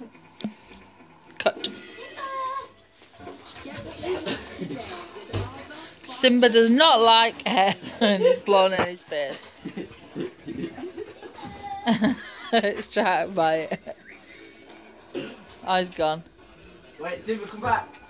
Cut. Simba does not like hair and it's blown in his face. It's trying to bite it. Oh, he's gone. Wait, Simba, come back.